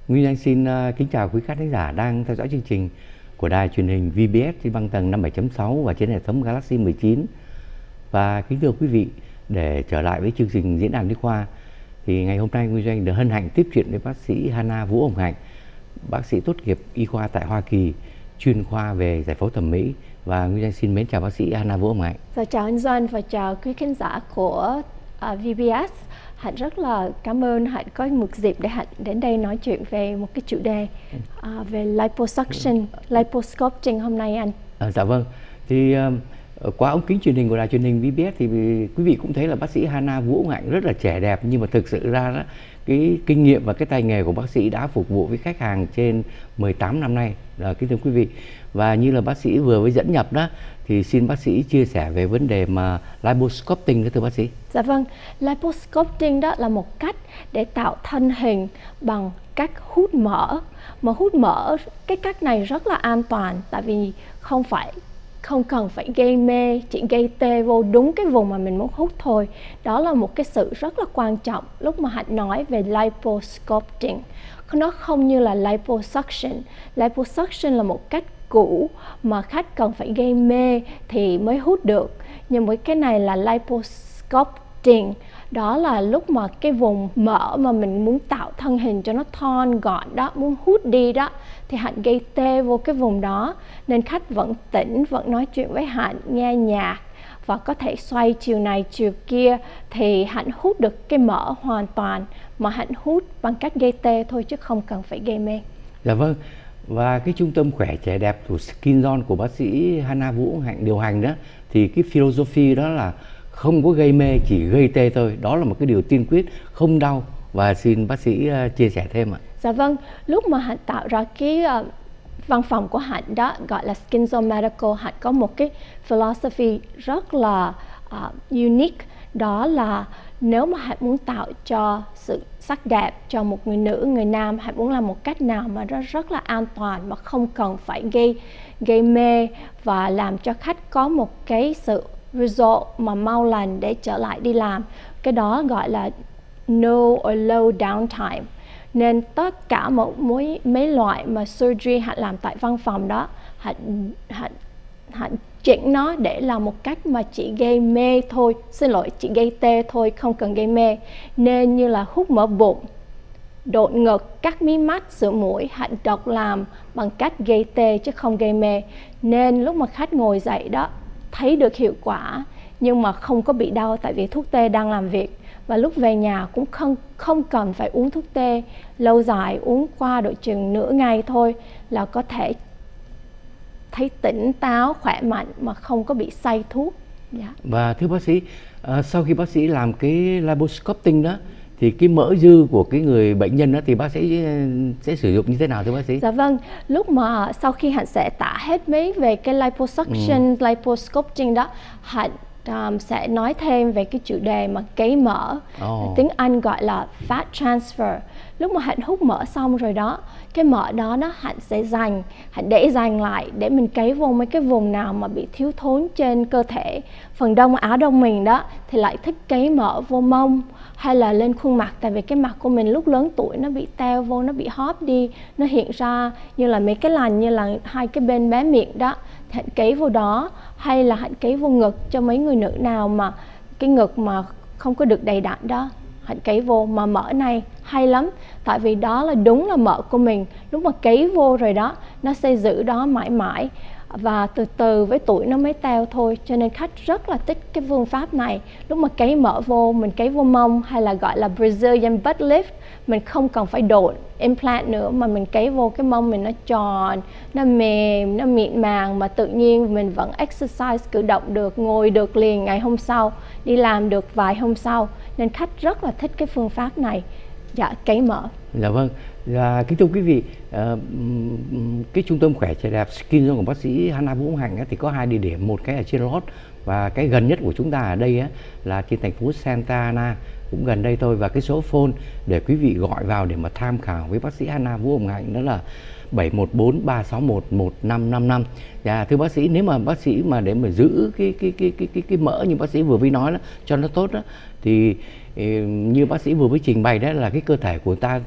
Nguyên Anh xin kính chào quý khán thính giả đang theo dõi chương trình của đài truyền hình VBS trên băng tần 57.6 và trên hệ thống Galaxy 19. Và kính thưa quý vị, để trở lại với chương trình diễn đàn y khoa thì ngày hôm nay Nguyên Anh được hân hạnh tiếp chuyện với bác sĩ Hana Vũ Hồng Hạnh, bác sĩ tốt nghiệp y khoa tại Hoa Kỳ, chuyên khoa về giải phẫu thẩm mỹ. Và Nguyên Anh xin mến chào bác sĩ Hana Vũ Hồng Hạnh. Chào anh Doan và chào quý khán giả của VBS. Hạnh rất là cảm ơn Hạnh có một dịp để Hạnh đến đây nói chuyện về một cái chủ đề về liposuction, liposculpting hôm nay anh. Dạ vâng. Thì qua ống kính truyền hình của đài truyền hình VBS thì quý vị cũng thấy là bác sĩ Hana Vũ Hồng Hạnh rất là trẻ đẹp, nhưng mà thực sự ra đó, cái kinh nghiệm và cái tay nghề của bác sĩ đã phục vụ với khách hàng trên 18 năm nay, kính thưa quý vị. Và như là bác sĩ vừa mới dẫn nhập đó, thì xin bác sĩ chia sẻ về vấn đề mà liposculpting thưa bác sĩ. Dạ vâng, liposculpting đó là một cách để tạo thân hình bằng cách hút mỡ. Mà hút mỡ, cái cách này rất là an toàn, tại vì không cần phải gây mê, chỉ gây tê vô đúng cái vùng mà mình muốn hút thôi. Đó là một cái sự rất là quan trọng lúc mà Hạnh nói về liposculpting. Nó không như là liposuction. Liposuction là một cách cũ mà khách cần phải gây mê thì mới hút được. Nhưng với cái này là liposculpting. Đó là lúc mà cái vùng mỡ mà mình muốn tạo thân hình cho nó thon gọn đó, muốn hút đi đó, thì Hạnh gây tê vô cái vùng đó. Nên khách vẫn tỉnh, vẫn nói chuyện với Hạnh, nghe nhạc và có thể xoay chiều này chiều kia, thì Hạnh hút được cái mỡ hoàn toàn, mà Hạnh hút bằng cách gây tê thôi chứ không cần phải gây mê. Dạ vâng. Và cái trung tâm khỏe trẻ đẹp của Skin Zone của bác sĩ Hana Vũ Hồng Hạnh điều hành đó, thì cái philosophy đó là không có gây mê, chỉ gây tê thôi. Đó là một cái điều tiên quyết, không đau. Và xin bác sĩ chia sẻ thêm ạ. Dạ vâng, lúc mà Hạnh tạo ra cái văn phòng của Hạnh đó gọi là Skin Zone Medical, Hạnh có một cái philosophy rất là unique. Đó là nếu mà Hạnh muốn tạo cho sự sắc đẹp cho một người nữ, người nam, Hạnh muốn làm một cách nào mà nó rất là an toàn, mà không cần phải gây mê, và làm cho khách có một cái sự result mà mau lành để trở lại đi làm. Cái đó gọi là no or low downtime. Nên tất cả mấy loại mà surgery Hạnh làm tại văn phòng đó, Hạnh chỉnh nó để làm một cách mà chỉ gây mê thôi, chỉ gây tê thôi, không cần gây mê. Nên như là hút mỡ bụng, đột ngực, cắt mí mắt, sửa mũi, Hạnh độc làm bằng cách gây tê chứ không gây mê. Nên lúc mà khách ngồi dậy đó, thấy được hiệu quả nhưng mà không có bị đau, tại vì thuốc tê đang làm việc. Và lúc về nhà cũng không cần phải uống thuốc tê lâu dài, uống qua độ chừng nửa ngày thôi là có thể thấy tỉnh táo, khỏe mạnh mà không có bị say thuốc. Và thưa bác sĩ, sau khi bác sĩ làm cái liposculpting đó, thì cái mỡ dư của cái người bệnh nhân đó thì bác sĩ sẽ sử dụng như thế nào thưa bác sĩ? Dạ vâng, lúc mà sau khi Hạnh sẽ tả hết mấy về cái liposuction, liposculpting đó, Hạnh sẽ nói thêm về cái chủ đề mà cấy mỡ. Tiếng Anh gọi là fat transfer. Lúc mà Hạnh hút mỡ xong rồi đó, cái mỡ đó Hạnh sẽ Hạnh để dành lại để mình cấy vô mấy cái vùng nào mà bị thiếu thốn trên cơ thể. Phần đông Á Đông mình đó thì lại thích cấy mỡ vô mông hay là lên khuôn mặt, tại vì cái mặt của mình lúc lớn tuổi nó bị teo vô, nó bị hóp đi, nó hiện ra như là mấy cái lằn, như là hai cái bên mé miệng đó. Hạnh cấy vô đó, hay là Hạnh cấy vô ngực cho mấy người nữ nào mà cái ngực mà không có được đầy đặn đó, Hạnh cấy vô. Mà mỡ này hay lắm, tại vì đó là đúng là mỡ của mình. Lúc mà cấy vô rồi đó, nó sẽ giữ đó mãi mãi, và từ từ với tuổi nó mới teo thôi. Cho nên khách rất là thích cái phương pháp này. Lúc mà cấy mỡ vô, mình cấy vô mông hay là gọi là Brazilian butt lift, mình không cần phải độn implant nữa, mà mình cấy vô cái mông mình nó tròn, nó mềm, nó mịn màng, mà tự nhiên mình vẫn exercise, cử động được, ngồi được liền ngày hôm sau, đi làm được vài hôm sau. Nên khách rất là thích cái phương pháp này, cấy mỡ. Dạ vâng. Kính thưa quý vị, cái trung tâm khỏe trẻ đẹp Skin Zone của bác sĩ Hana Vũ Hồng Hạnh thì có hai địa điểm, một cái ở trên Lót và cái gần nhất của chúng ta ở đây là trên thành phố Santa Ana, cũng gần đây thôi. Và cái số phone để quý vị gọi vào để mà tham khảo với bác sĩ Hana Vũ Hồng Hạnh đó là 714 361 1555. Thưa bác sĩ, nếu mà bác sĩ mà để mà giữ cái mỡ như bác sĩ vừa mới nói đó, cho nó tốt đó, thì như bác sĩ vừa mới trình bày đó là cái cơ thể của ta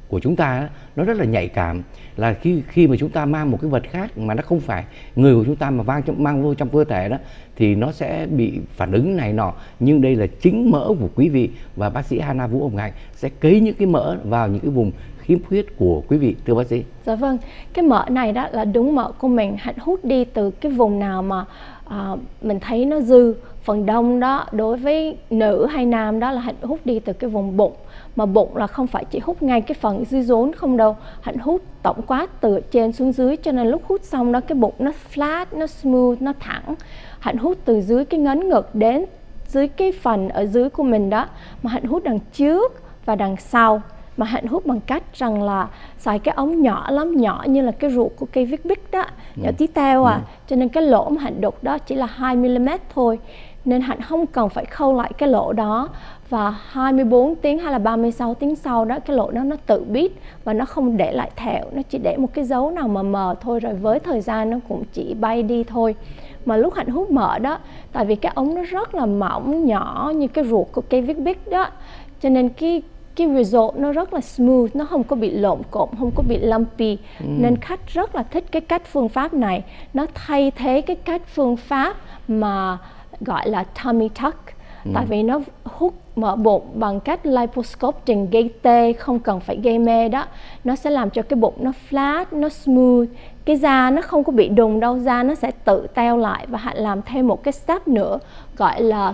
của chúng ta nó rất là nhạy cảm, là khi mà chúng ta mang một cái vật khác mà nó không phải người của chúng ta mà mang vô trong cơ thể đó, thì nó sẽ bị phản ứng này nọ. Nhưng đây là chính mỡ của quý vị, và bác sĩ Hana Vũ Hồng Hạnh sẽ cấy những cái mỡ vào những cái vùng khiếm khuyết của quý vị, thưa bác sĩ. Dạ vâng, cái mỡ này đó là đúng mỡ của mình. Hạnh hút đi từ cái vùng nào mà mình thấy nó dư. Phần đông đó, đối với nữ hay nam đó, là Hạnh hút đi từ cái vùng bụng. Mà bụng là không phải chỉ hút ngay cái phần dưới rốn không đâu, Hạnh hút tổng quát từ trên xuống dưới. Cho nên lúc hút xong đó, cái bụng nó flat, nó smooth, nó thẳng. Hạnh hút từ dưới cái ngấn ngực đến dưới cái phần ở dưới của mình đó. Mà Hạnh hút đằng trước và đằng sau. Mà Hạnh hút bằng cách rằng là xài cái ống nhỏ lắm, nhỏ như là cái ruột của cây viết bích đó, nhỏ tí teo à. Cho nên cái lỗ mà Hạnh đục đó chỉ là 2mm thôi. Nên Hạnh không cần phải khâu lại cái lỗ đó. Và 24 tiếng hay là 36 tiếng sau đó, cái lỗ đó nó tự biết và nó không để lại thẹo. Nó chỉ để một cái dấu nào mà mờ thôi, rồi với thời gian nó cũng chỉ bay đi thôi. Mà lúc Hạnh hút mỡ đó, tại vì cái ống nó rất là mỏng, nhỏ như cái ruột của cây viết bích đó, cho nên cái result nó rất là smooth, nó không có bị lộn cộn, không có bị lumpy. Nên khách rất là thích cái cách phương pháp này. Nó thay thế cái cách phương pháp mà gọi là tummy tuck. Tại vì nó hút mỡ bụng bằng cách liposculpting, gây tê, không cần phải gây mê đó. Nó sẽ làm cho cái bụng nó flat, nó smooth. Cái da nó không có bị đùng đâu, da nó sẽ tự teo lại. Và Hạnh làm thêm một cái step nữa gọi là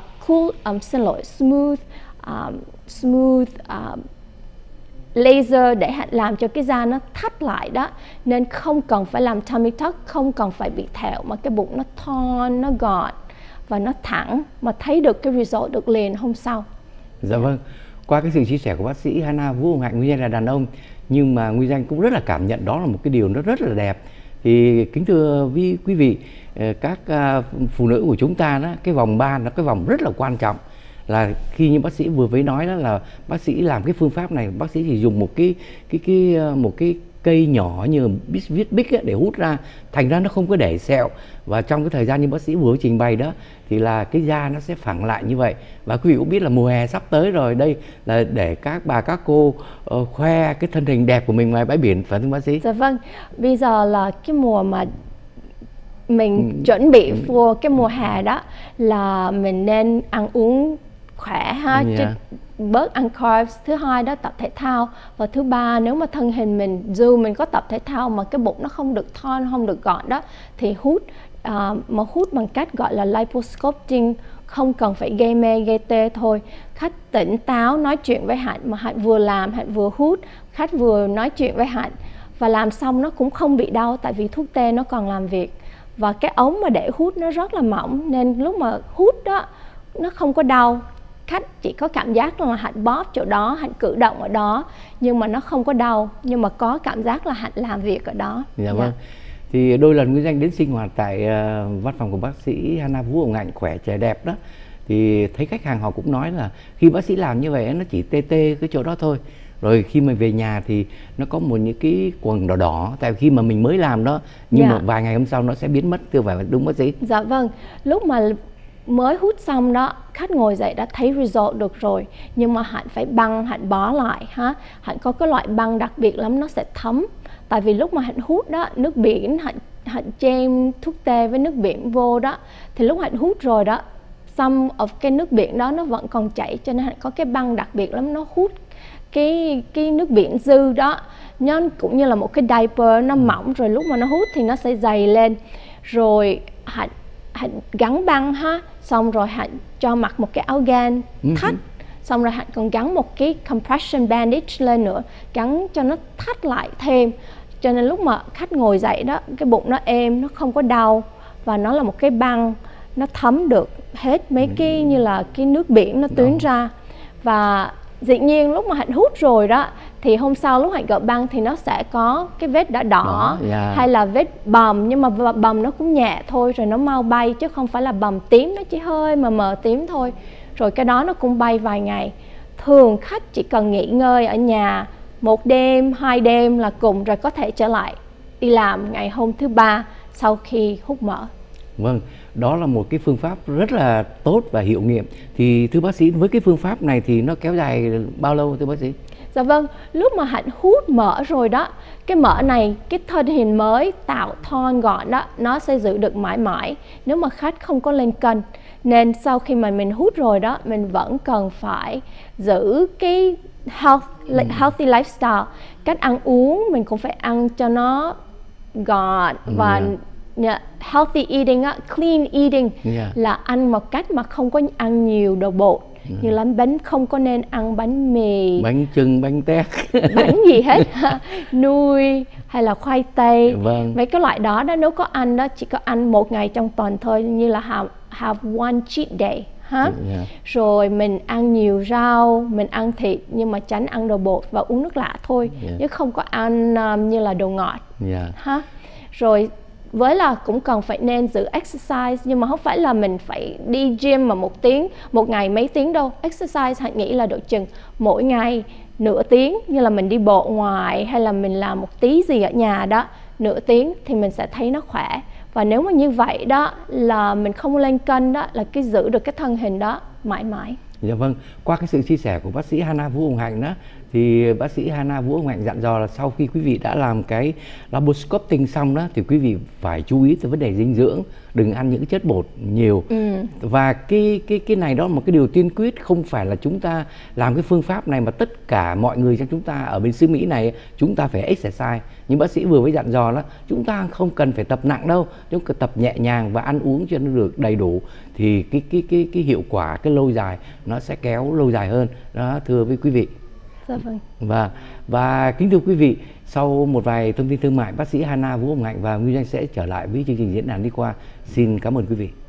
smooth laser, để Hạnh làm cho cái da nó thắt lại đó. Nên không cần phải làm tummy tuck, không cần phải bị thẹo, mà cái bụng nó thon, nó gọn và nó thẳng, mà thấy được cái result được liền hôm sau. Dạ vâng, qua cái sự chia sẻ của bác sĩ Hana Vũ Hồng Hạnh, nguyên danh là đàn ông nhưng mà nguyên danh cũng rất là cảm nhận đó là một cái điều nó rất là đẹp. Thì kính thưa quý vị, các phụ nữ của chúng ta đó, cái vòng 3 là cái vòng rất là quan trọng. Là khi như bác sĩ vừa mới nói đó, là bác sĩ làm cái phương pháp này, bác sĩ chỉ dùng một cái cây nhỏ như viết bích để hút ra, thành ra nó không có để sẹo. Và trong cái thời gian như bác sĩ vừa trình bày đó, thì là cái da nó sẽ phẳng lại như vậy. Và quý vị cũng biết là mùa hè sắp tới rồi, đây là để các bà các cô khoe cái thân hình đẹp của mình ngoài bãi biển, phải không bác sĩ? Dạ vâng, bây giờ là cái mùa mà mình chuẩn bị vô cái mùa hè đó, là mình nên ăn uống khỏe ha, chứ bớt ăn carbs. Thứ hai đó, tập thể thao. Và thứ ba, nếu mà thân hình mình dù mình có tập thể thao mà cái bụng nó không được thon, không được gọn đó, thì mà hút bằng cách gọi là liposculpting, không cần phải gây mê gây tê thôi. Khách tỉnh táo nói chuyện với Hạnh, mà Hạnh vừa làm, Hạnh vừa hút, khách vừa nói chuyện với Hạnh, và làm xong nó cũng không bị đau, tại vì thuốc tê nó còn làm việc. Và cái ống mà để hút nó rất là mỏng, nên lúc mà hút đó nó không có đau. Khách chỉ có cảm giác là Hạnh bóp chỗ đó, Hạnh cử động ở đó, nhưng mà nó không có đau, nhưng mà có cảm giác là Hạnh làm việc ở đó. Dạ vâng. Thì đôi lần nguyên danh đến sinh hoạt tại văn phòng của bác sĩ Hana Vũ Hồng Hạnh khỏe trẻ đẹp đó, thì thấy khách hàng họ cũng nói là khi bác sĩ làm như vậy nó chỉ tê cái chỗ đó thôi, rồi khi mà về nhà thì nó có một những cái quầng đỏ đỏ, tại khi mà mình mới làm đó, nhưng mà vài ngày hôm sau nó sẽ biến mất, thưa phải đúng bác sĩ? Dạ vâng, lúc mà mới hút xong đó, khách ngồi dậy đã thấy result được rồi, nhưng mà Hạnh phải băng, Hạnh bó lại ha. Hạnh có cái loại băng đặc biệt lắm, nó sẽ thấm. Tại vì lúc mà Hạnh hút đó, nước biển, Hạnh chêm thuốc tê với nước biển vô đó, thì lúc Hạnh hút rồi đó, some of cái nước biển đó nó vẫn còn chảy, cho nên Hạnh có cái băng đặc biệt lắm, nó hút cái nước biển dư đó. Nó cũng như là một cái diaper, nó mỏng, rồi lúc mà nó hút thì nó sẽ dày lên. Rồi Hạnh gắn băng ha, xong rồi Hạnh cho mặc một cái áo gan thắt, xong rồi Hạnh còn gắn một cái compression bandage lên nữa, gắn cho nó thắt lại thêm. Cho nên lúc mà khách ngồi dậy đó, cái bụng nó êm, nó không có đau, và nó là một cái băng, nó thấm được hết mấy cái như là cái nước biển nó tuyến ra. Và dĩ nhiên lúc mà Hạnh hút rồi đó, thì hôm sau lúc Hạnh gỡ băng thì nó sẽ có cái vết đã đỏ hay là vết bầm, nhưng mà bầm nó cũng nhẹ thôi, rồi nó mau bay, chứ không phải là bầm tím, nó chỉ hơi mà mờ tím thôi. Rồi cái đó nó cũng bay vài ngày. Thường khách chỉ cần nghỉ ngơi ở nhà 1 đêm, 2 đêm là cùng, rồi có thể trở lại đi làm ngày hôm thứ 3 sau khi hút mỡ. Vâng, đó là một cái phương pháp rất là tốt và hiệu nghiệm. Thì thưa bác sĩ, với cái phương pháp này thì nó kéo dài bao lâu thưa bác sĩ? Dạ vâng, lúc mà Hạnh hút mỡ rồi đó, cái mỡ này, cái thân hình mới tạo thon gọn đó, nó sẽ giữ được mãi mãi nếu mà khách không có lên cân. Nên sau khi mà mình hút rồi đó, mình vẫn cần phải giữ cái healthy lifestyle. Cách ăn uống mình cũng phải ăn cho nó gọn và healthy eating, clean eating là ăn một cách mà không có ăn nhiều đồ bột. Như là bánh, không có nên ăn bánh mì, bánh chưng, bánh tét, bánh gì hết, nuôi hay là khoai tây. Mấy cái loại đó nếu có ăn đó chỉ có ăn một ngày trong tuần thôi, như là have one cheat day. Rồi mình ăn nhiều rau, mình ăn thịt nhưng mà tránh ăn đồ bột và uống nước lã thôi, chứ không có ăn như là đồ ngọt. Rồi với là cũng cần phải nên giữ exercise, nhưng mà không phải là mình phải đi gym mà một ngày mấy tiếng đâu. Exercise Hạnh nghĩ là độ chừng mỗi ngày nửa tiếng, như là mình đi bộ ngoài hay là mình làm một tí gì ở nhà đó, nửa tiếng thì mình sẽ thấy nó khỏe. Và nếu mà như vậy đó là mình không lên cân đó, là cái giữ được cái thân hình đó mãi mãi. Dạ vâng, qua cái sự chia sẻ của bác sĩ Hana Vũ Hồng Hạnh đó, thì bác sĩ Hana Vũ Hồng Hạnh dặn dò là sau khi quý vị đã làm cái laparoscoping xong đó, thì quý vị phải chú ý tới vấn đề dinh dưỡng, đừng ăn những chất bột nhiều. Và cái này đó là một cái điều tiên quyết, không phải là chúng ta làm cái phương pháp này mà tất cả mọi người trong chúng ta ở bên xứ Mỹ này chúng ta phải exercise. Nhưng bác sĩ vừa mới dặn dò đó, chúng ta không cần phải tập nặng đâu, chúng ta tập nhẹ nhàng và ăn uống cho nó được đầy đủ, thì cái hiệu quả, cái lâu dài nó sẽ kéo lâu dài hơn đó, thưa với quý vị. Dạ vâng. Và kính thưa quý vị, sau một vài thông tin thương mại, bác sĩ Hana Vũ Hồng Hạnh và Nguyên Danh sẽ trở lại với chương trình Diễn đàn Đi Qua. Xin cảm ơn quý vị.